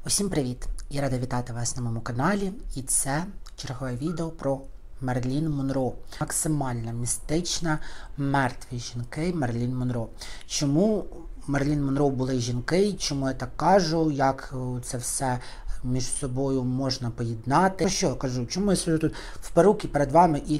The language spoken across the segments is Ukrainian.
Усім привіт! Я рада вітати вас на моєму каналі, і це чергове відео про Мерлін Монро. Максимально містична, мертві жінки Мерлін Монро. Чому Мерлін Монро були жінки, чому я так кажу, як це все між собою можна поєднати. Що я кажу? Чому я сиджу тут в перуці перед вами і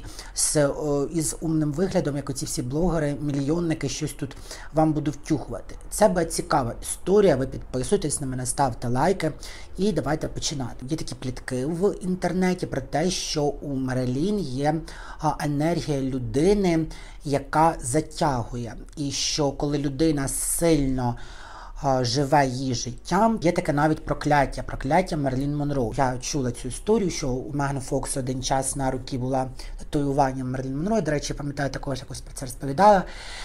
із умним виглядом, як оці всі блогери, мільйонники, щось тут вам буду втюхувати. Це буде цікава історія, ви підписуйтесь на мене, ставте лайки і давайте починати. Є такі плітки в інтернеті про те, що у Мерлін є енергія людини, яка затягує. І що коли людина сильно живе її життям, є таке навіть прокляття Мерлін Монро. Я чула цю історію, що у Меган Фокс один час на руці була татуювання Мерлін Монро. До речі, пам'ятаю, також якось про це розповідала.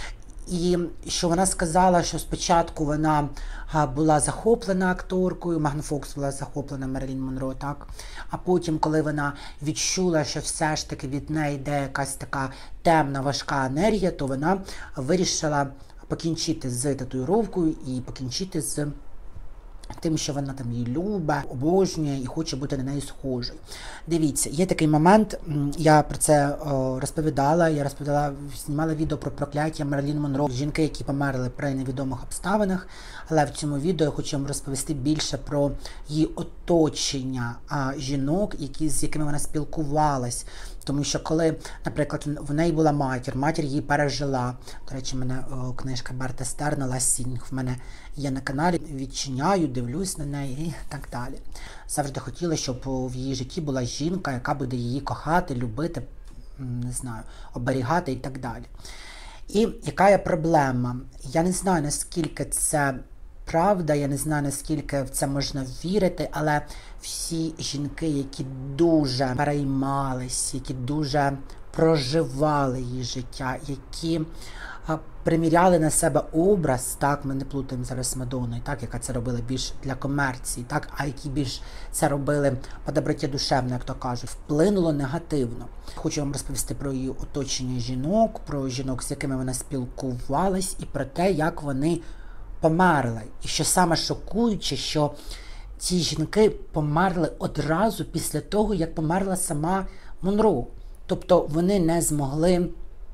І що вона сказала, що спочатку вона була захоплена акторкою, Меган Фокс була захоплена Мерлін Монро, так? А потім, коли вона відчула, що все ж таки від неї йде якась така темна, важка енергія, то вона вирішила покінчити з татуїровкою і покінчити з тим, що вона там її любить, обожнює і хоче бути на неї схожою. Дивіться, є такий момент, я про це розповідала, знімала відео про прокляття Мерлін Монро, жінки, які померли при невідомих обставинах, але в цьому відео я хочу вам розповісти більше про її оточення жінок, з якими вона спілкувалась. Тому що коли, наприклад, в неї була матір її пережила. До речі, в мене книжка Берта Стерна «Ласінг» в мене є на каналі. Відчиняю, дивлюсь на неї і так далі. Завжди хотіла, щоб в її житті була жінка, яка буде її кохати, любити, не знаю, оберігати і так далі. І яка є проблема? Я не знаю, наскільки це правда, я не знаю, наскільки в це можна вірити, але всі жінки, які дуже переймались, які дуже проживали її життя, які приміряли на себе образ, так, ми не плутаємо зараз з Мадонною, так, яка це робила більш для комерції, так, а які більш це робили по доброті душевно, як то кажуть, вплинуло негативно. Хочу вам розповісти про її оточення жінок, про жінок, з якими вона спілкувалась, і про те, як вони померли. І що саме шокуюче, що ці жінки померли одразу після того, як померла сама Монро. Тобто вони не змогли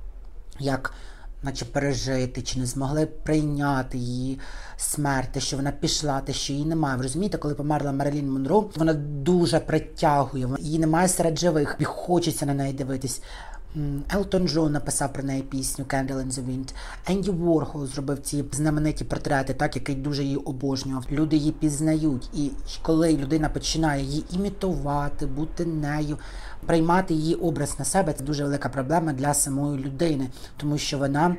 наче пережити, чи не змогли прийняти її смерть, те, що вона пішла, те, що її немає. Ви розумієте, коли померла Мерлін Монро, вона дуже притягує, її немає серед живих, і хочеться на неї дивитись. Елтон Джон написав про неї пісню «Candle in the Wind». Енді Ворхол зробив ці знамениті портрети, так, який дуже її обожнював. Люди її пізнають. І коли людина починає її імітувати, бути нею, приймати її образ на себе, це дуже велика проблема для самої людини. Тому що вона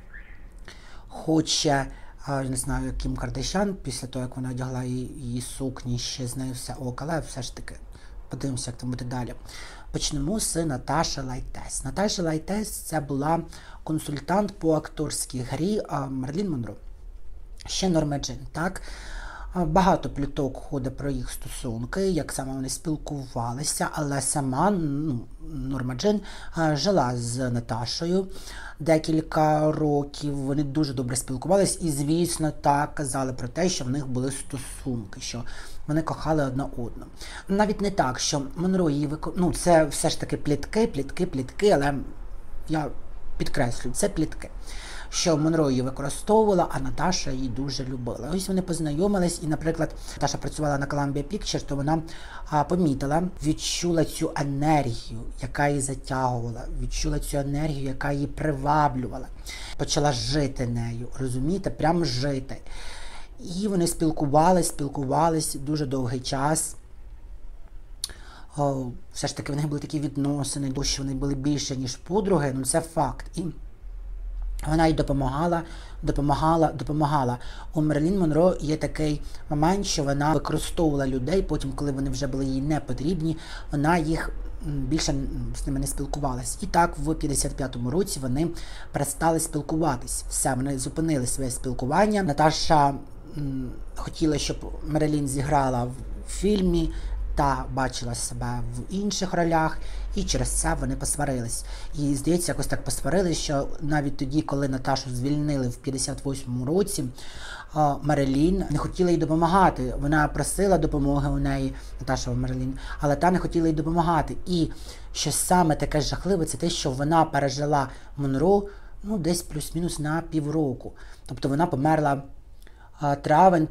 хоче, не знаю, як Кім Кардашян, після того, як вона одягла її сукні, ще з нею все ок, але все ж таки подивимося, як там буде далі. Почнемо з Наташі Лайтес. Наташа Лайтес – це була консультант по акторській грі Мерлін Монро. Ще Норма Джин, так? Багато пліток ходить про їх стосунки, як саме вони спілкувалися, але сама Норма Джин жила з Наташою декілька років, вони дуже добре спілкувалися і, звісно, так казали про те, що в них були стосунки, що вони кохали одна одну. Навіть не так, що Монро її це все ж таки плітки, але я підкреслюю, це плітки. Що Монро її використовувала, а Наташа її дуже любила. Ось вони познайомились, і, наприклад, Наташа працювала на Columbia Pictures, то вона помітила, відчула цю енергію, яка її затягувала, відчула цю енергію, яка її приваблювала. Почала жити нею, розумієте, прямо жити. І вони спілкувались дуже довгий час. Все ж таки в них були такі відносини, що вони були більше, ніж подруги, це факт. І вона їй допомагала. У Мерлін Монро є такий момент, що вона використовувала людей, потім, коли вони вже були їй не потрібні, вона їх більше з ними не спілкувалась. І так, в 55-му році вони перестали спілкуватись. Все, вони зупинили своє спілкування. Наташа хотіла, щоб Мерлін зіграла в фільмі, та бачила себе в інших ролях, і через це вони посварились. І, здається, якось так посварились, що навіть тоді, коли Наташу звільнили в 58-му році, Мерлін не хотіла їй допомагати. Вона просила допомоги у неї, Наташа Мерлін, але та не хотіла їй допомагати. І що саме таке жахливе, це те, що вона пережила Монро, десь плюс-мінус на півроку. Тобто вона померла травень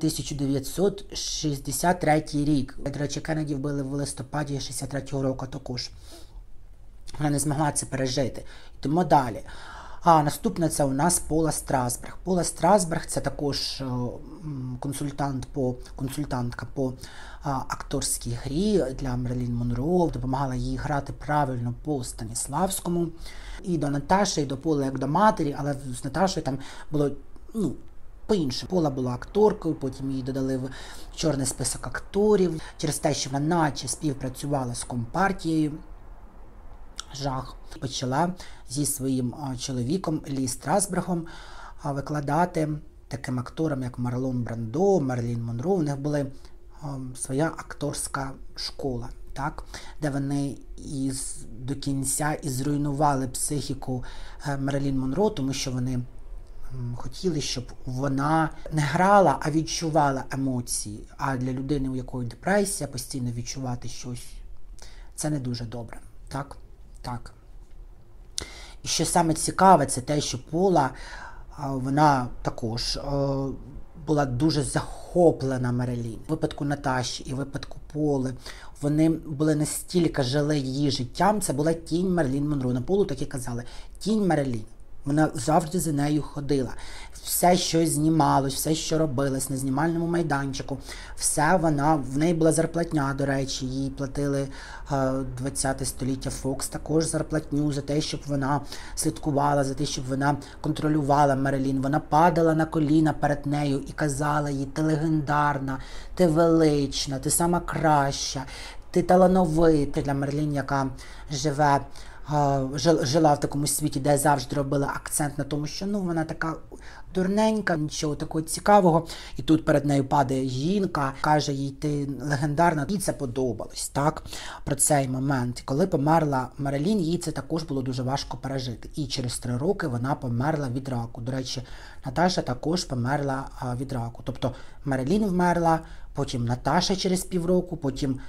1963 рік. До речі, Кеннеді вбили в листопаді 63-го року також. Вона не змогла це пережити. Йдемо далі. Наступна це у нас Пола Страсберг. Пола Страсберг – це також консультантка по акторській грі для Мерлін Монро. Допомагала їй грати правильно по Станіславському. І до Наташі, і до Поли як до матері, але з Наташою там було, по-іншому. Пола була акторкою, потім її додали в чорний список акторів. Через те, що вона наче співпрацювала з Компартією. Жах. Почала зі своїм чоловіком Лі Страсбергом викладати таким акторам, як Марлон Брандо, Мерлін Монро. У них була своя акторська школа, так? Де вони до кінця і зруйнували психіку Мерлін Монро, тому що вони хотіли, щоб вона не грала, а відчувала емоції. А для людини, у якої депресія, постійно відчувати щось, це не дуже добре. Так? Так. І що саме цікаве, це те, що Пола, вона також була дуже захоплена Мерлін. У випадку Наташі і в випадку Поли, вони були настільки жили її життям, це була тінь Мерлін Монро. На Полу так і казали, тінь Мерлін. Вона завжди за нею ходила. Все, що знімалось, все, що робилось на знімальному майданчику, в неї була зарплатня, до речі, їй платили 20-те століття Фокс також зарплатню за те, щоб вона слідкувала, за те, щоб вона контролювала Мерлін. Вона падала на коліна перед нею і казала їй: ти легендарна, ти велична, ти сама краща, ти талановита. Для Мерлін, яка жила в такому світі, де завжди робила акцент на тому, що вона така дурненька, нічого такого цікавого. І тут перед нею падає жінка, каже їй: ти легендарна. Їй це подобалось, так? Про цей момент. І коли померла Мерлін, їй це також було дуже важко пережити. І через 3 роки вона померла від раку. До речі, Наташа також померла від раку. Тобто Мерлін вмерла, потім Наташа через півроку, потім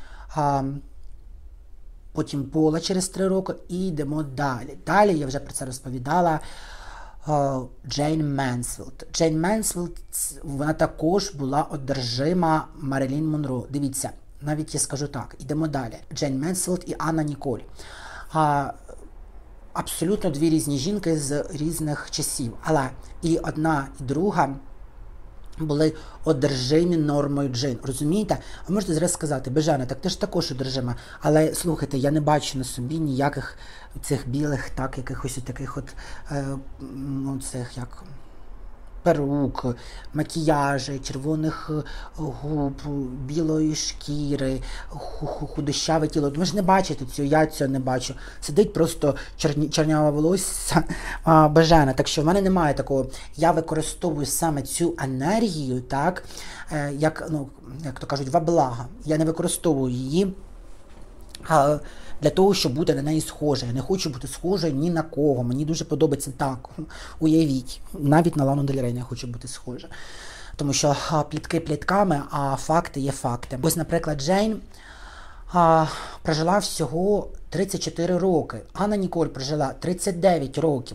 Пола через 3 роки, і йдемо далі. Далі, я вже про це розповідала, Джейн Менсфілд. Джейн Менсфілд, вона також була одержима Мерлін Монро. Дивіться, навіть я скажу так, йдемо далі. Джейн Менсфілд і Анна Ніколь. Абсолютно 2 різні жінки з різних часів. Але і одна, і друга були одержимі Нормою Джейн. Розумієте? Ви можете зараз сказати: Бежана, так ти ж також одержима. Але, слухайте, я не бачу на собі ніяких цих білих, так, якихось таких цих, як перук, макіяжі, червоних губ, білої шкіри, худощаве тіло. Ви ж не бачите цього, я цього не бачу. Сидить просто чорняве волосся Бежана. Так що в мене немає такого. Я використовую саме цю енергію, так, як то кажуть, во благо. Я не використовую її для того, щоб бути на неї схожа. Я не хочу бути схожою ні на кого. Мені дуже подобається так. Уявіть, навіть на Лану Дель Рей я хочу бути схожа. Тому що плітки плітками, а факти є факти. Ось, наприклад, Джейн прожила всього 34 роки. Анна Ніколь прожила 39 років.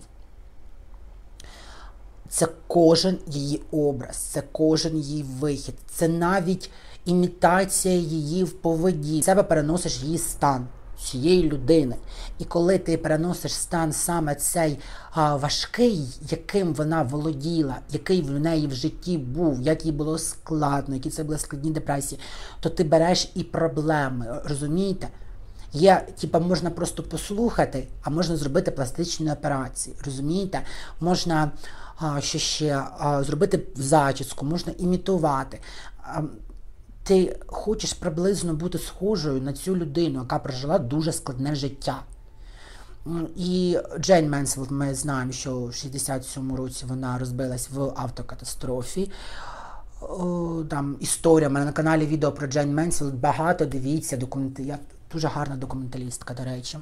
Це кожен її образ, це кожен її вихід, це навіть імітація її в поведінні. В себе переносиш її стан цієї людини. І коли ти переносиш стан саме цей важкий, яким вона володіла, який в неї в житті був, як їй було складно, які це були складні депресії, то ти береш і проблеми, розумієте? Можна просто послухати, а можна зробити пластичні операції, розумієте? Можна зробити зачіску, можна імітувати. Ти хочеш приблизно бути схожою на цю людину, яка прожила дуже складне життя. І Джейн Менсфілд, ми знаємо, що в 67-му році вона розбилась в автокатастрофі. там історія. У мене на каналі відео про Джейн Менсфілд, багато дивіться, я дуже гарна документалістка, до речі.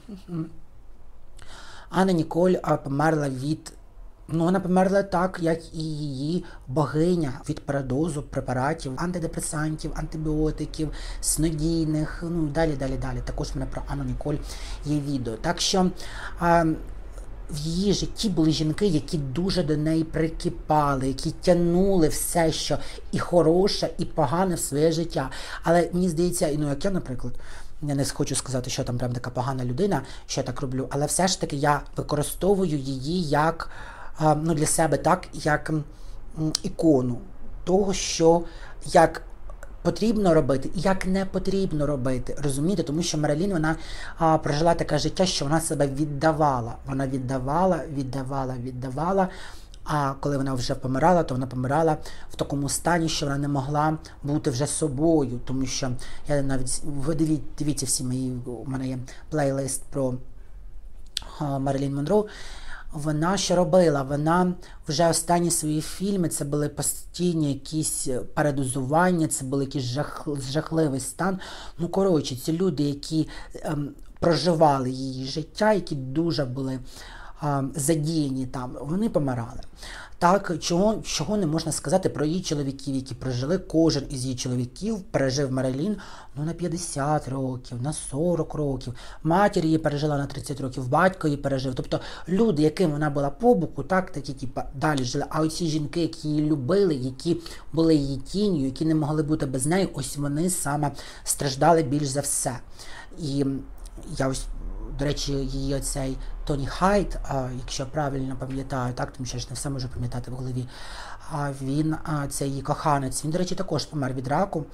Анна Ніколь померла вона померла так, як і її богиня, від передозу препаратів, антидепресантів, антибіотиків, снодійних, далі. Також в мене про Анну Ніколь є відео. Так що в її житті були жінки, які дуже до неї прикипали, які тягнули все, що і хороше, і погане в своє життя. Але мені здається, як я, наприклад, я не хочу сказати, що там прям така погана людина, що я так роблю, але все ж таки я використовую її як, для себе так, як ікону того, що як потрібно робити і як не потрібно робити, розумієте? Тому що Мерлін, вона прожила таке життя, що вона себе віддавала. Вона віддавала, а коли вона вже помирала, то вона помирала в такому стані, що вона не могла бути вже собою, тому що я навіть, ви дивіться всі у мене є плейлист про Мерлін Монро. Вона що робила? Вона вже останні свої фільми, це були постійні якісь передозування, це був якийсь жахливий стан. Ці люди, які проживали її життя, які дуже були задіяні там, вони помирали. Так, чого не можна сказати про її чоловіків, які прожили, кожен із її чоловіків пережив Мерлін на 50 років, на 40 років. Матір її пережила на 30 років, батько її пережив. Тобто люди, яким вона була по боку, такі далі жили. А оці жінки, які її любили, які були її тінню, які не могли бути без неї, ось вони саме страждали більш за все. І я ось, до речі, її оцей Тоні Хайт, якщо правильно пам'ятаю, тому що я ж не все можу пам'ятати в голові, це її коханець, він, до речі, також помер від раку,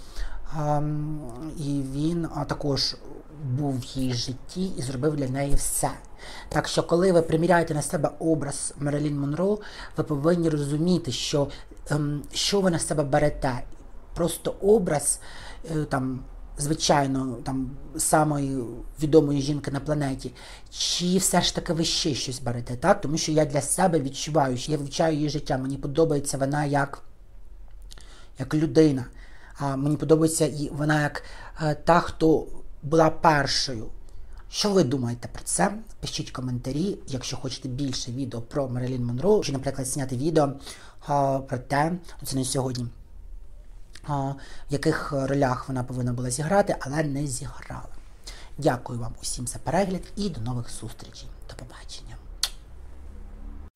і він також був в її житті і зробив для неї все. Так що, коли ви приміряєте на себе образ Мерлін Монро, ви повинні розуміти, що ви на себе берете. Просто образ, звичайно, самої відомої жінки на планеті, чи все ж таки ви ще щось берете, так? Тому що я для себе відчуваю, що я вивчаю її життя, мені подобається вона як людина, мені подобається вона як та, хто була першою. Що ви думаєте про це? Пишіть коментарі, якщо хочете більше відео про Мерлін Монро, чи, наприклад, зняти відео про те, це не сьогодні, в яких ролях вона повинна була зіграти, але не зіграла. Дякую вам усім за перегляд і до нових зустрічей. До побачення.